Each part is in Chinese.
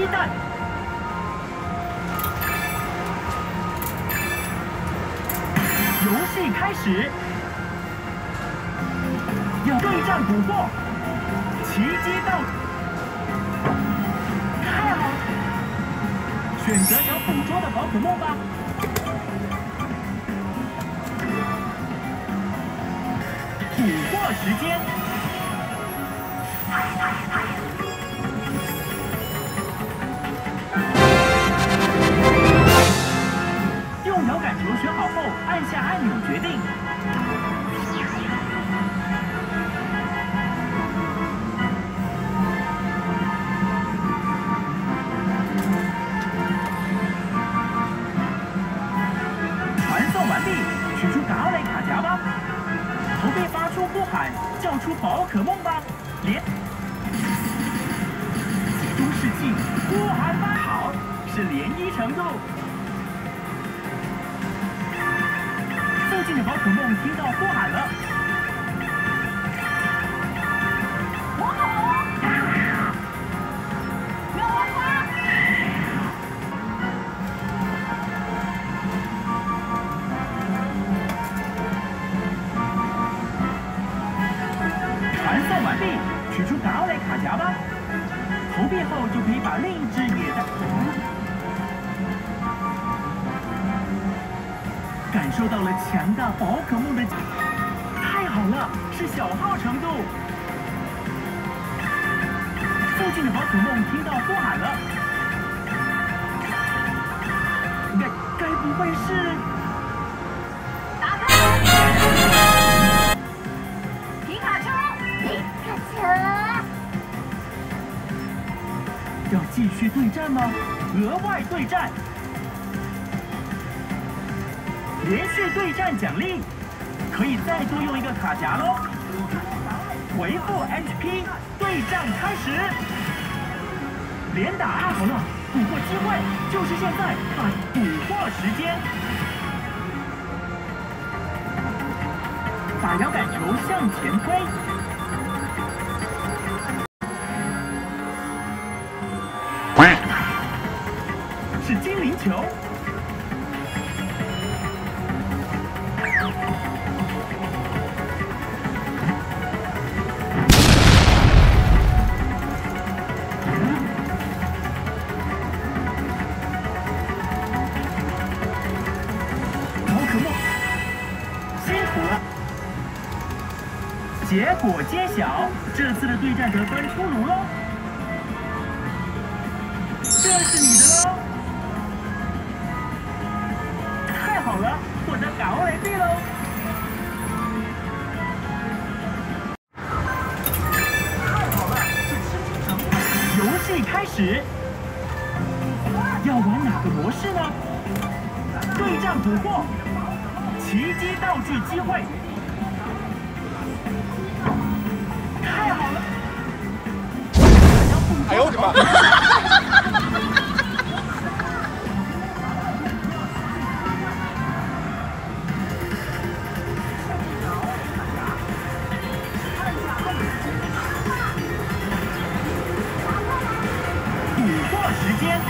弹。游戏开始，要对战捕获，奇迹到，太好了！选择想捕捉的宝可梦吧。捕获时间。 用摇杆球选好后，按下按钮决定。传送完毕，取出嘎雷卡夹吧。投币发出呼喊，叫出宝可梦吧。集中士气，呼喊吧！好，是涟漪程度。 附近的宝可梦听到呼喊了，传送完毕，取出嘎雷卡夹吧。投币后就可以把另一只野的。 感受到了强大宝可梦的，太好了，是小号程度。附近的宝可梦听到呼喊了，该不会是？ 打开！皮卡丘，皮卡丘！ 要继续对战吗？额外对战。 连续对战奖励，可以再多用一个卡夹喽。回复 HP， 对战开始。连打好了，捕获机会就是现在，捕获时间。把摇杆球向前推。是精灵球。 结果揭晓，这次的对战得分出炉喽！这是你的喽！太好了，获得高雷币喽！太好了，是吃鸡城！游戏开始，要玩哪个模式呢？对战捕获，奇迹道具机会。 太好了！ 哎呦我的妈！ 捕获时间。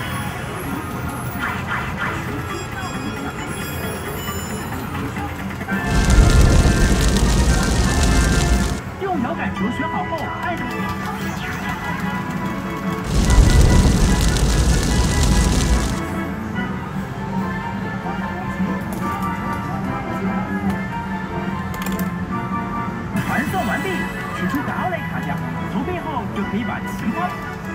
用摇杆球选好后，按。传送完毕，取出达雷卡夹，投币后就可以把奇观。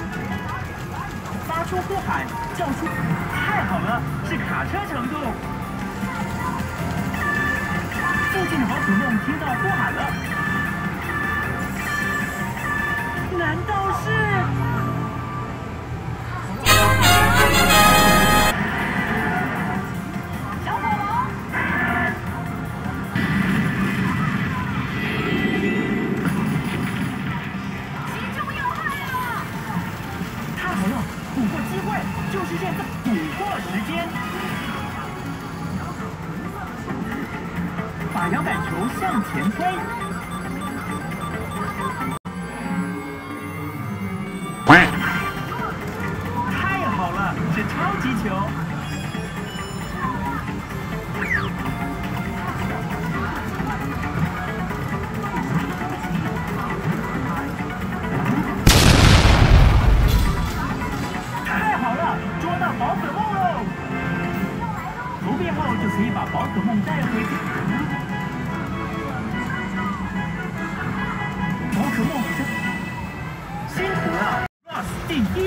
发出呼喊，叫出，太好了，是卡车程度。附近的宝可梦听到呼喊了，难道是？ 小火龙，击中要害了！ 太好了！ 捕获机会就是现在，捕获时间。把摇杆球向前推。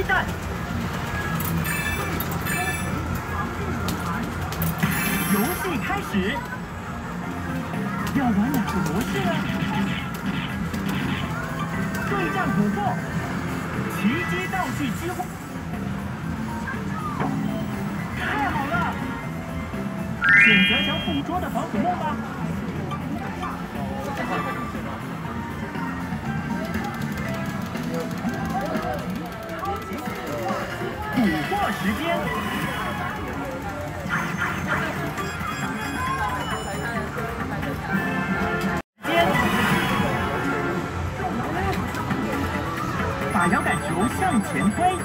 弹。游戏开始，要玩哪个模式呢？对战捕获，奇迹道具机会。太好了！选择想捕捉的宝可梦吧。捕获时间。把摇杆球向前推。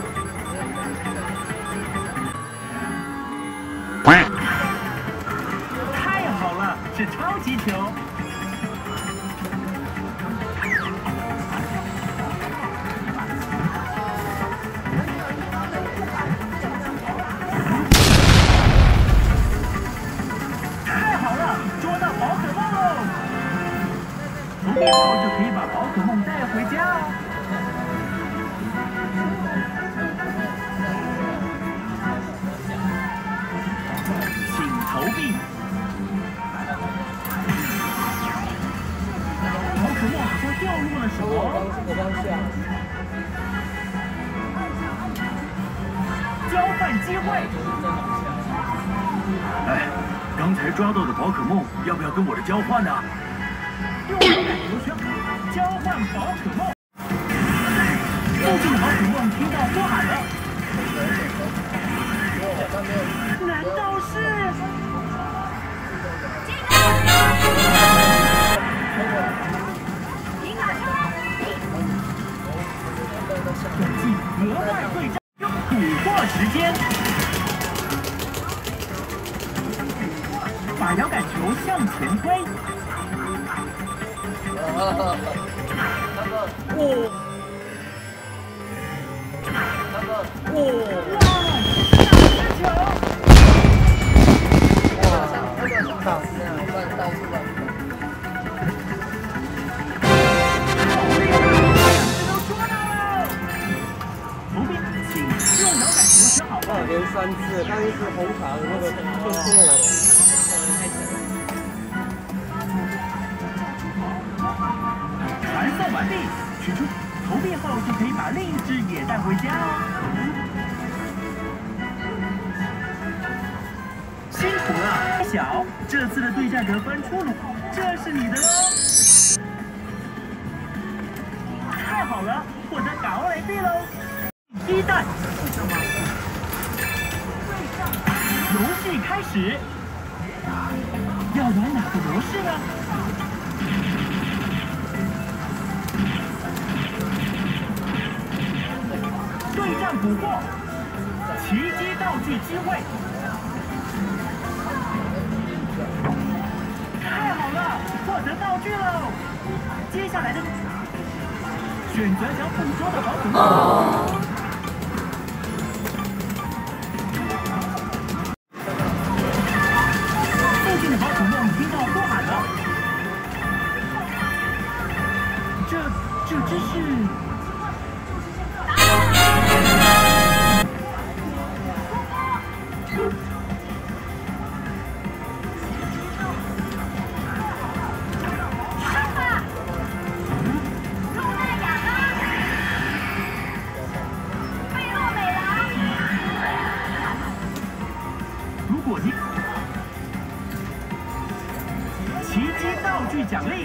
太好了，是超级球。太好了，捉到宝可梦喽！投币后就可以把宝可梦带回家哦。投币，宝可梦好像掉入了什么？交换机会。 哎，刚才抓到的宝可梦要不要跟我的交换呢？ 用摇杆球选好，交换宝可梦。附近的宝可梦听到呼喊了，难道是？ 皮卡丘， 本季额外对战，捕获时间。把摇杆球向前推。 连3次，刚一是红茶的那个就出了我了。 传送完毕，取出投币后就可以把另一只也带回家哦。辛苦了，小，这次的对战得分出炉，这是你的喽。太好了，获得高雷币喽！一弹。游戏开始，要玩哪个模式呢？对战捕获，奇迹道具机会。太好了，获得道具喽！接下来的选择想捕捉的宝可梦。宝可梦听到呼喊了，这只是。 上吧，露娜雅拉，贝洛美郎。 如果你。奇迹道具奖励，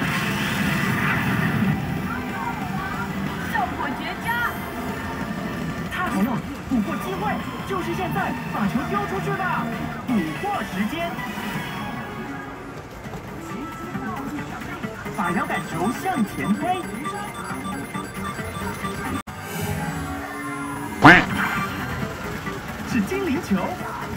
效果绝佳！ 太好了，捕获机会就是现在，把球丢出去吧！捕获时间，把摇杆球向前推，是精灵球。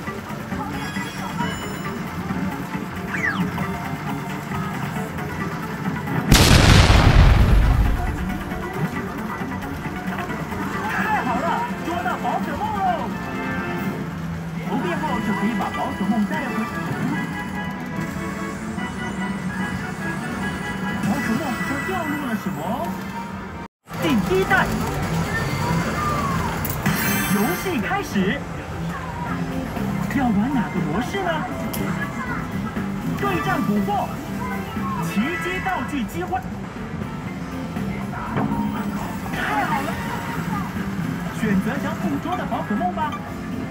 就可以把宝可梦带回。宝可梦好像掉入了什么？第一弹， 游戏开始，要玩哪个模式呢？对战捕获，奇迹道具机会，太好了！选择想捕捉的宝可梦吧。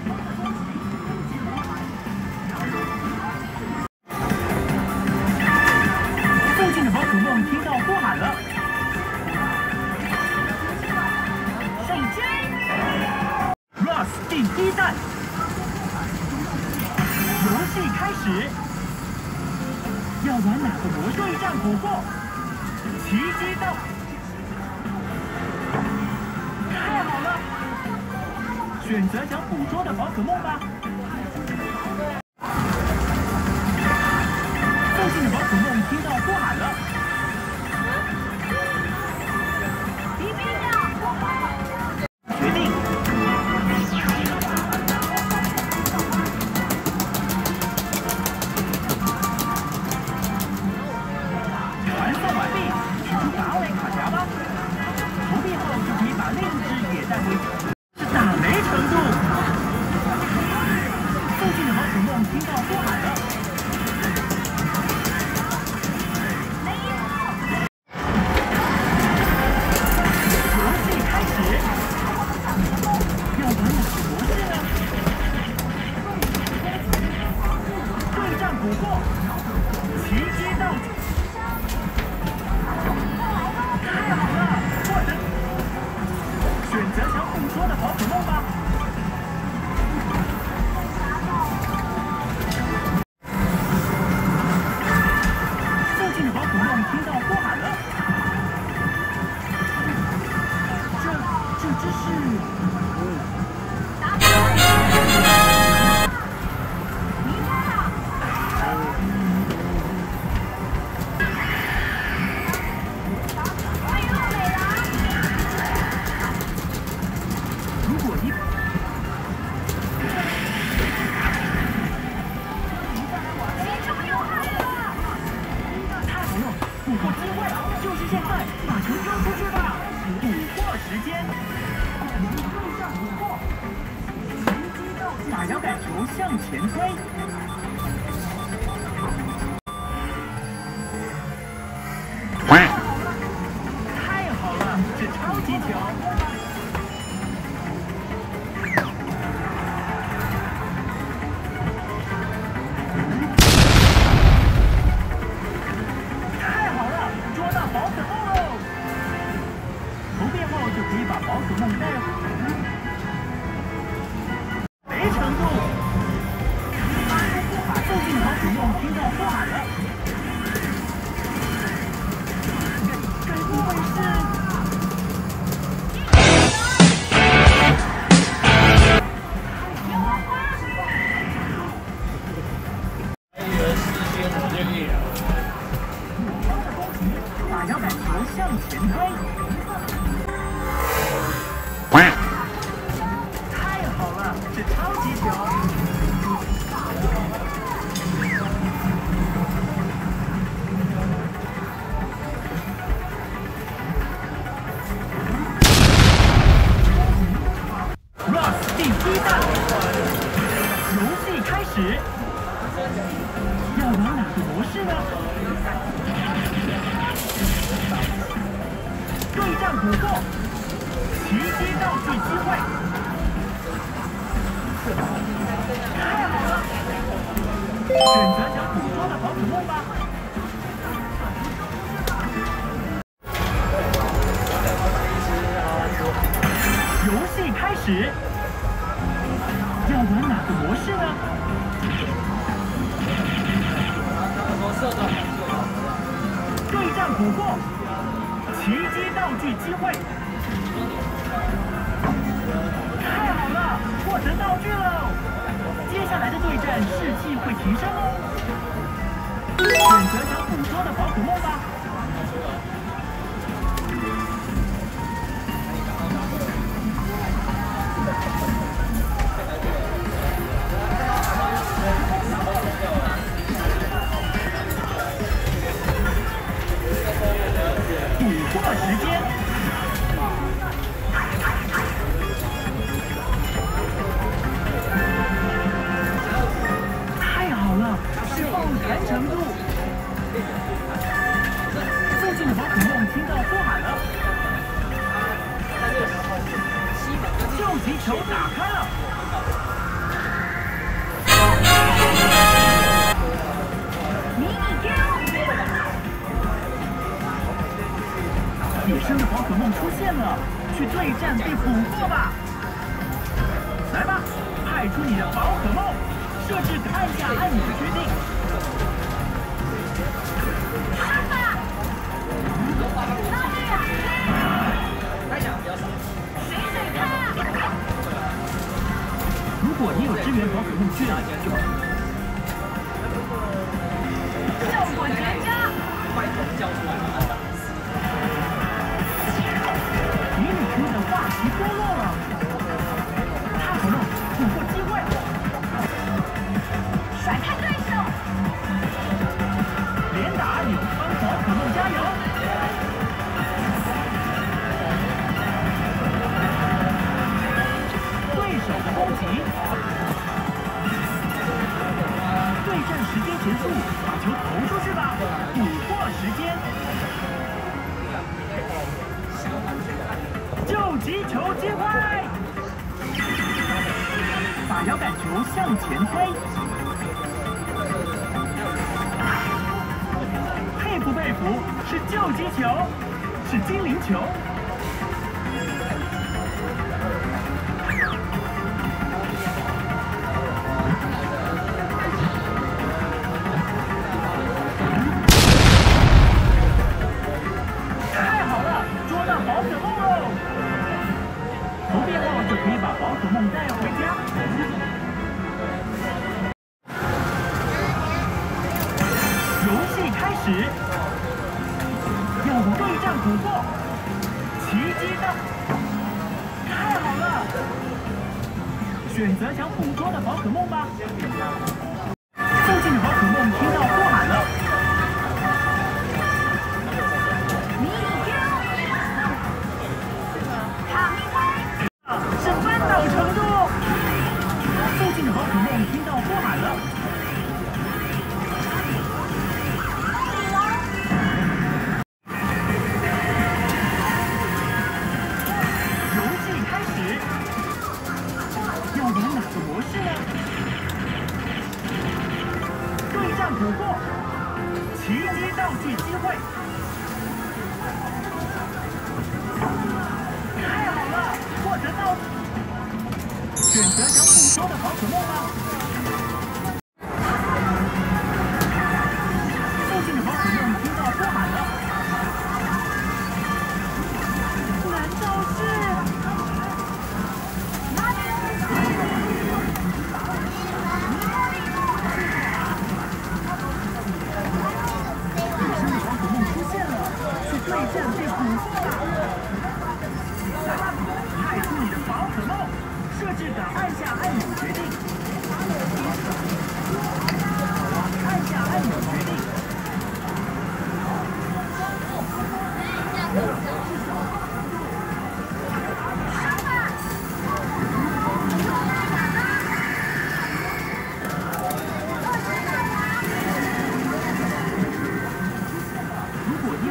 附近的宝可梦听到呼喊了。 第一弹，游戏开始，要玩哪个模式？对战捕获，奇迹道，太好了！选择想捕捉的宝可梦吧。附近的宝可梦听到呼喊了。 打摇杆球向前推，太好了，是超级球！太好了，捉到宝可梦喽！投币后就可以把宝可梦带回。 听到呼喊了，该不会是？把摇杆球向前推，太好了，是超级球！ 要玩哪个模式呢？对战捕获，奇迹道具机会，太好了！选择想捕捉的宝可梦吧。游戏开始，要玩哪个模式呢？ 对战捕获，奇迹道具机会，太好了，获得道具喽！接下来的对战士气会提升哦。选择想捕捉的宝可梦吧。时间， 级球打开了。 迷你 Q， 野生的宝可梦出现了，去对战被捕获吧！来吧，派出你的宝可梦，设置按下按钮决定。 上吧！拉队啊！水水卡！ 如果你有支援宝可梦券， 效果绝佳！ 迷你 Q 的话题脱落了，太好了，捕获机会！ 甩开对手！ 连打按钮帮宝可梦加油！对手的攻击，对战时间结束，把球投出去吧，捕获时间。救急球机会，把摇杆球向前推。佩服佩服，是救急球，是精灵球。太好了，捉到宝可梦喽！投币后就可以把宝可梦带回家。游戏开始，要对战捕获，奇迹到，太好了！选择想捕捉的宝可梦吧。附近的宝可梦听到呼喊了。 迷你 Q， 卡密威！ 是翻倒程度。附近的宝可梦听到呼喊了。游戏开始，要玩哪个模式呢？对战捕获，奇迹道具机会。太好了，获得道具。选择想捕捉的宝可梦吧。附近的宝可梦听到呼喊了。难道是？野生的宝可梦出现了，去对战被捕获吧！来吧，派出你的宝可梦，设置的按下按钮决定。按下按钮决定。 上吧！ 如果你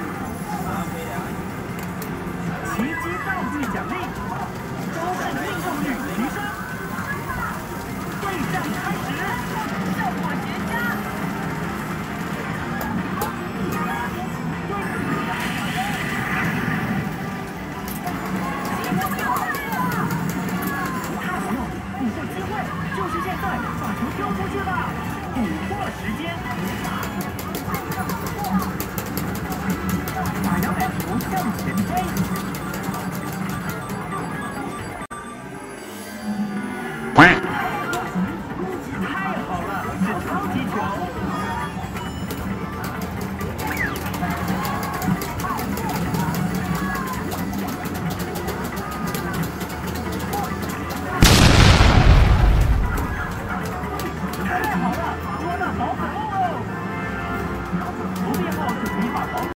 奇迹道具奖励，招式命中率提升。对战开始， 效果绝佳！ 太好了，捕获机会就是现在，把球丢出去吧！捕获时间，把摇杆球向前